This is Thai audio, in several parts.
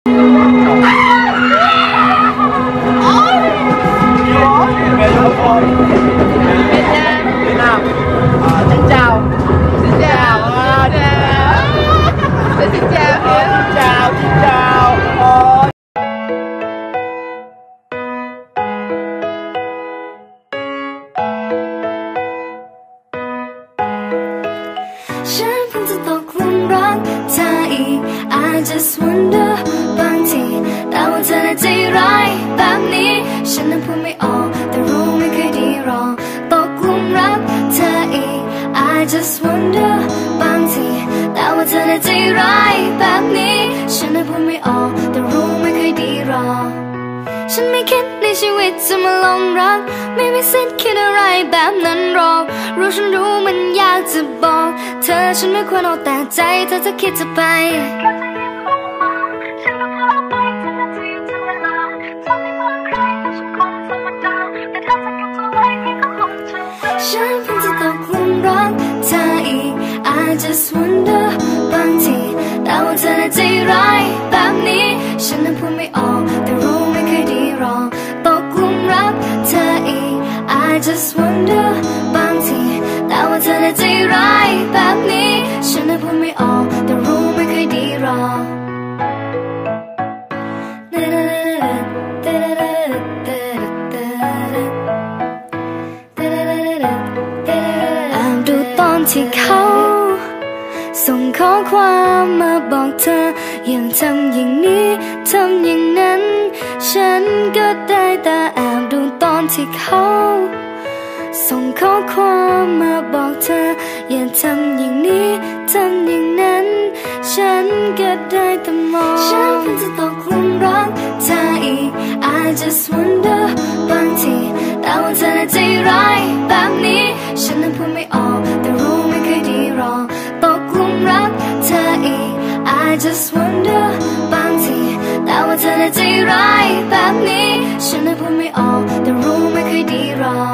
Việt Nam. Xin chào. Xin chào. Xin chào. Xin chào. ฉันเพิ่งจะตกหลุมรักเธออีก I just wonder บางทีแต่ว่าเธอน่ะใจร้ายแบบนี้ฉันนั้นพูดไม่ออกแต่รู้ไม่เคยดีหรอกตกหลุมรักเธออีก I just wonder บางทีแต่ว่าเธอน่ะใจร้ายแบบนี้ฉันนั้นพูดไม่ออกแต่รู้ไม่เคยดีหรอกฉันไม่คิดในชีวิตจะมาลงรักไม่มีสิทธิ์คิดอะไรแบบนั้นหรอกฉันรู้มันยากจะบอกเธอฉันไม่ควรเอาแต่ใจเธอจะคิดจะไปฉันเพิ่งจะตกหลุมรักเธออีก I just wonder บางทีแต่ว่าเธอน่ะใจร้ายแบบนี้ฉันนั้นพูดไม่ออกแต่รู้ไม่เคยดีหรอกตกหลุมรักเธออีก I just wonder บางทีแต่ว่าเธอน่ะใจร้ายแบบนี้ฉันนั้นพูดไม่ออกแต่รู้ไม่เคยดีหรอกที่เขาส่งข้อความมาบอกเธอยังทำอย่างนี้ทำอย่างนั้นฉันก็ได้แต่แอบดูตอนที่เขาส่งข้อความมาบอกเธออย่าทำอย่างนี้ทำอย่างนั้นฉันก็ได้แต่มองฉันเพิ่งจะตกหลุมรักเธออีก I just wonder บางทีแต่ว่าเธอน่ะใจร้ายแบบนี้ฉันนั้นพูดไม่ออกแต่รู้ไม่เคยดีหรอกตกหลุมรักเธออีก I just wonder บางทีแต่ว่าเธอน่ะใจร้ายแบบนี้ฉันนั้นพูดไม่ออกแต่รู้ไม่เคยดีหรอก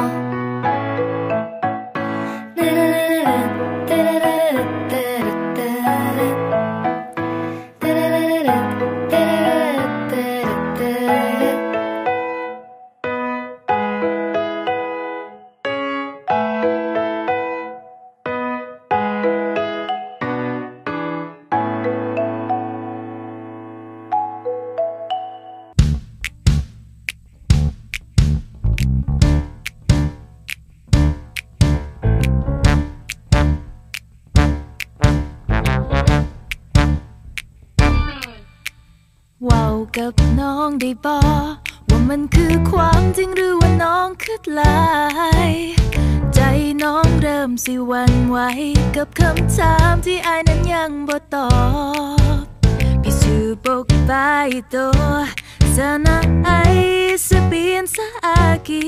ว้าวกับน้องได้บอกว่ามันคือความจริงหรือว่าน้องคิดลายใจน้องเริ่มสิหวั่นไหวกับคำถามที่อ้ายนั้นยังบ่ตอบพี่ชื่อปกไปตัวsana ai sepian saaki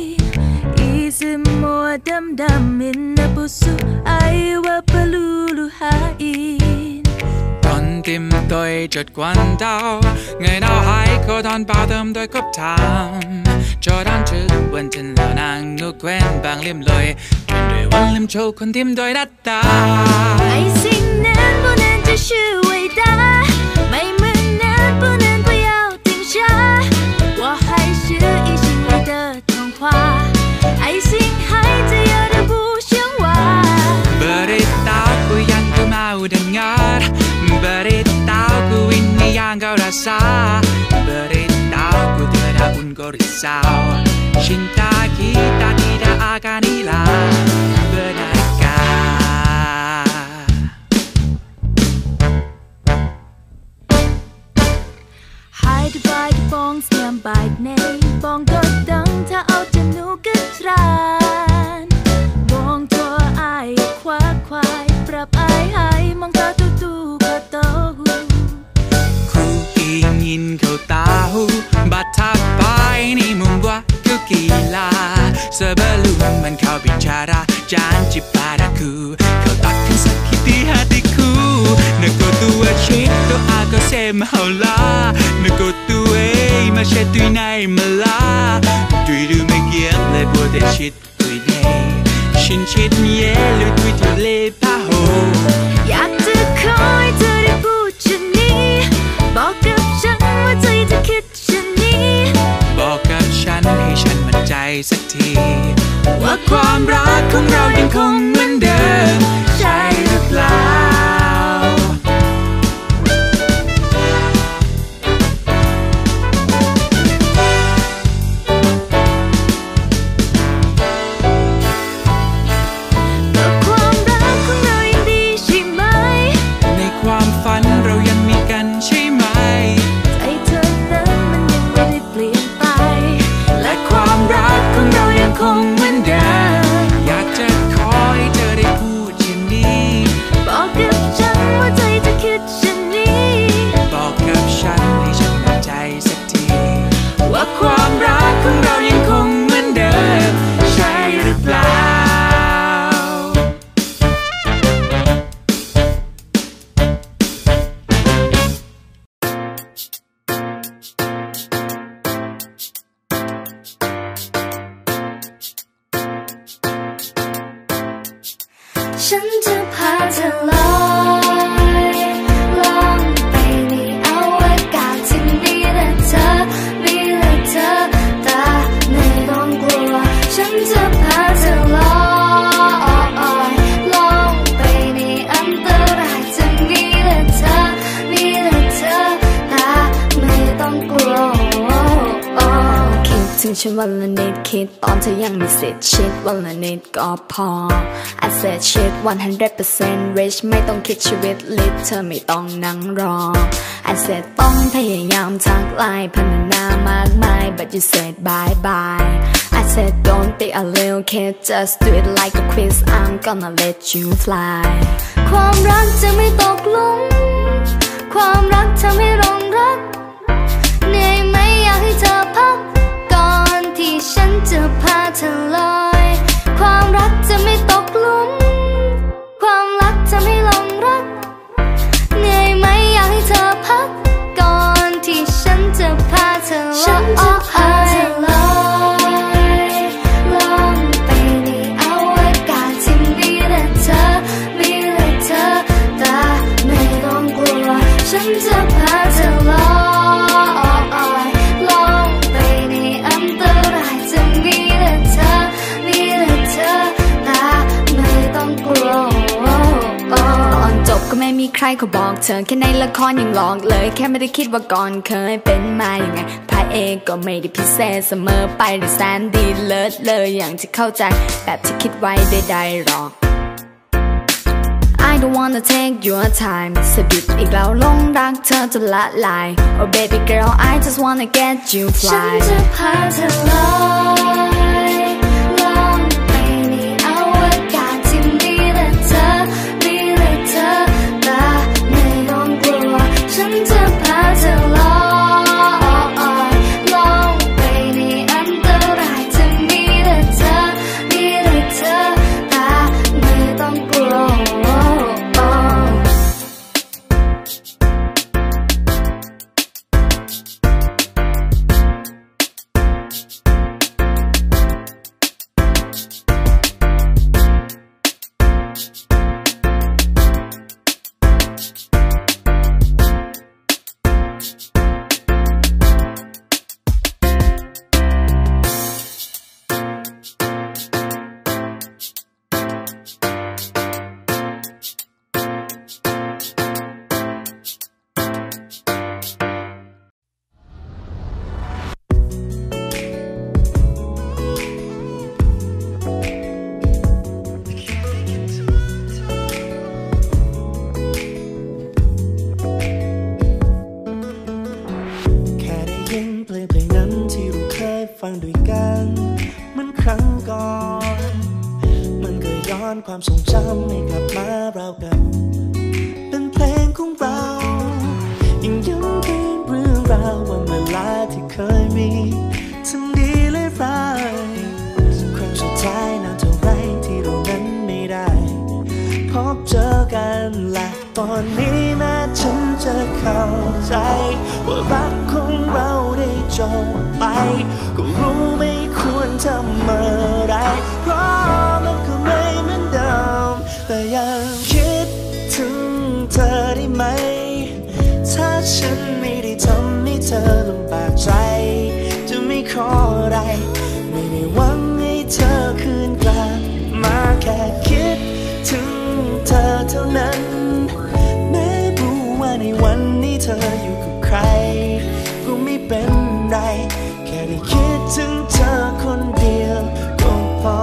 semua dam-damin na puso ay wapaluluhain con tim tôi chợt quặn đau ngày nào hãy có đón bao đêm tôi cướp tham cho đón trước quên chân lỡ nàng ngủ quên bằng liêm lười chuyện đời quên liêm châu con tim tôi đắt ta ai xin nên vô nên cho sự伟大ไม่เหมือนนั้น不能不要停下我还是一心为的童话爱心还自由的不像话 Beritahu yang ku mau dengar Beritahu ini yang kau rasa Beritahu tidak pun kau risau Cinta kita tidak akan hilang Benarkah Hai đứa vai đứa bong xem bài này Bong có đắng ta áo chân nụ kết tràn Bong cho ai khóa khoai Prap ai hai mong ta tu tu có tahu Ku ingin kau tahu Betapa ini membuatku gila Sebelum engkau bicara Janji padaku Kau takkan sakiti hatiku Nako tua cinta aku semaulah Nako tua masih tui nai malah Tui du megiat le bude shit tui day Shin shit ye lu tui tu le paho อยากจะคอยเธอได้พูดเช่นนี้บอกกับฉันว่าใจจะคิดเช่นนี้บอกกับฉันให้ฉันมั่นใจสักทีว่าความรักของเรายังคงเหมือนเดิมใช่หรือเปล่าความรักของเรายังคงเหมือนเดิมใช่หรือเปล่าฉันจะพาเธอลอยล่องไปในอวกาศที่มีแต่เธอแต่ไม่ต้องกลัวฉันจะพาเธอลอยล่องไปในอันตรายจะมีแต่เธอแต่ไม่ต้องกลัวคิดถึงฉันวันละนิดคิดตอนเธอยังไม่เสร็จชิดวันละนิดก็พอ I said shit 100% rich ไม่ต้องคิดชีวิตลิบเธอไม่ต้องนั่งรอ I said ต้องพยายามทักไลน์พัฒนามากมาย but you said bye bye I said don't be a little kid just do it like a quiz I'm gonna let you fly ความรักจะไม่ตกหลุมความรักทำให้หลงรักเหนื่อยไหมอยากให้เธอพักก่อนที่ฉันจะพาเธอลอยความรักจะไม่ตกหลุมความรักจะไม่หลงรักเหนื่อยไหมอยากให้เธอพักก่อนที่ฉันจะพาเธอลอยล่องไปในอวกาศที่มีแต่เธอแต่ไม่ต้องกลัวฉันจะพาเธอลอยล่องไปในอันตรายจะมีแต่เธอแต่ไม่ต้องกลัวตอนจบก็ไม่มีใครเขาบอกเธอแค่ในละครยังหลอกเลยแค่ไม่ได้คิดว่าก่อนเคยเป็นมาอย่างไงพระเอกก็ไม่ได้พิเศษเสมอไปหรือแสนดีเลิศเลยอย่างที่เข้าใจแบบที่คิดไว้ได้หรอก I don't wanna take your time สะดุดอีกแล้วหลงรักเธอจนละลาย Oh baby girl I just wanna get you fly ฉันจะพาเธอลอยล่องไปในอวกาศที่มีแต่เธอแต่ไม่ต้องกลัวฉันจะพาเธอลอยล่องไปในอันตรายจะมีแต่เธอแต่ไม่ต้องกลัวฟังด้วยกันเหมือนครั้งก่อนมันก็ย้อนความทรงจำให้กลับมาเรากับเป็นเพลงของเรายังย้ำเป็นเรื่องราววันเวลาที่เคยมีทั้งดีและร้ายครั้งสุดท้ายนานเท่าไรที่เรานั้นไม่ได้พบเจอกันและตอนนี้แม้ฉันจะเข้าใจว่ารักของเราได้จบไปก็รู้ไม่ควรทำอะไรเพราะมันก็ไม่เหมือนเดิมแต่ยังคิดถึงเธอได้ไหมถ้าฉันไม่ได้ทำเธอลำบากใจจะไม่ขออะไรไม่ได้หวังให้เธอคืนกลับมาแค่คิดถึงเธอเท่านั้นแม้รู้ว่าในวันนี้เธออยู่กับใครก็ไม่เป็นไรแค่ได้คิดถึงเธอคนเดียวก็พอ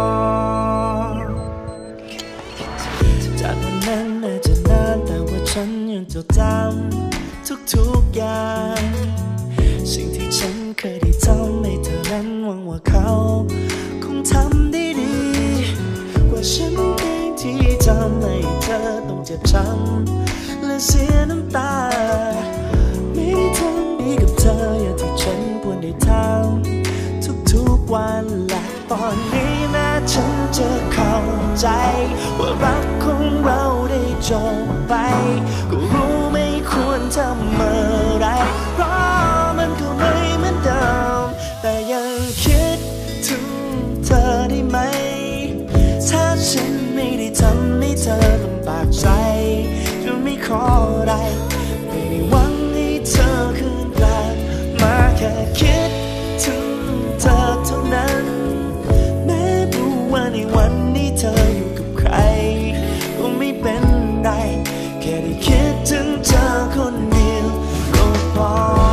จากวันนั้นอาจจะนานแต่ว่าฉันยังจดจำทุกอย่างสิ่งที่ฉันเคยได้ทำให้เธอนั้นหวังว่าเขาคงทำได้ดีกว่าฉันเองที่ทำให้เธอต้องเจ็บช้ำและเสียน้ำตาไม่ได้ทำดีกับเธออย่างที่ฉันควรได้ทำทุกวันและตอนนี้แม้ฉันจะเข้าใจว่ารักของเราได้จบไปก็รู้ไม่ควรทำอะไรเพราะมันก็ไม่เหมือนเดิมแต่ยังคิดถึงเธอได้ไหมถ้าฉันไม่ได้ทำให้เธอลำบากใจจะไม่ขออะไรไม่ได้หวังให้เธอคืนกลับมาแค่คิดถึงเธอเท่านั้นแม้รู้ว่าในวันนี้เธออยู่กับใครก็ไม่เป็นไรแค่ได้คิดถึงเธอคนเดียวก็พอ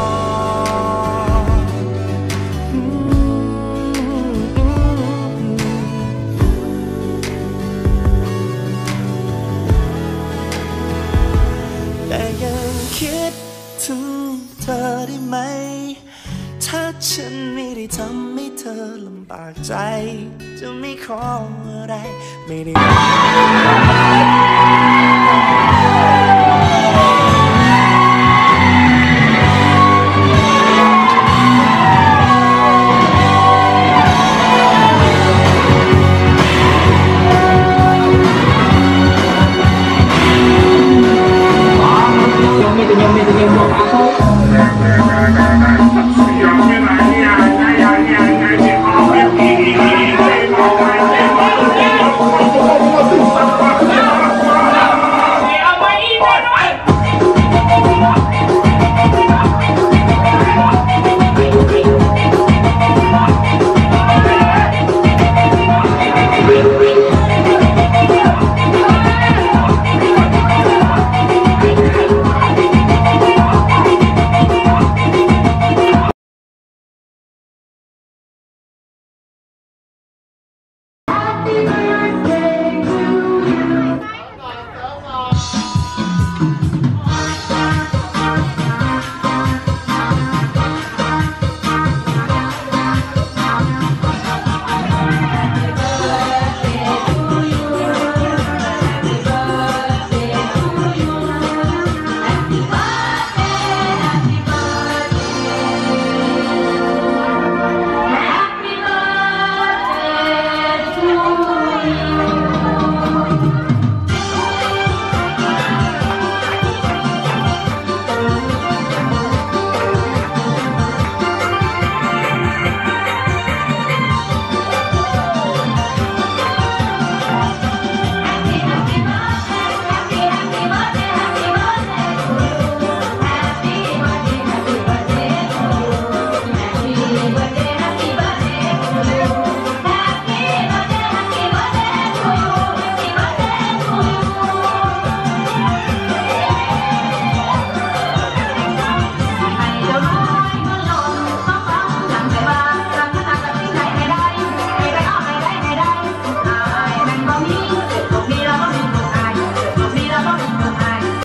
แต่ยังคิดถึงเธอได้ไหมถ้าฉันไม่ได้ทำให้เธอลำบากใจจะไม่ขออะไรไม่ได้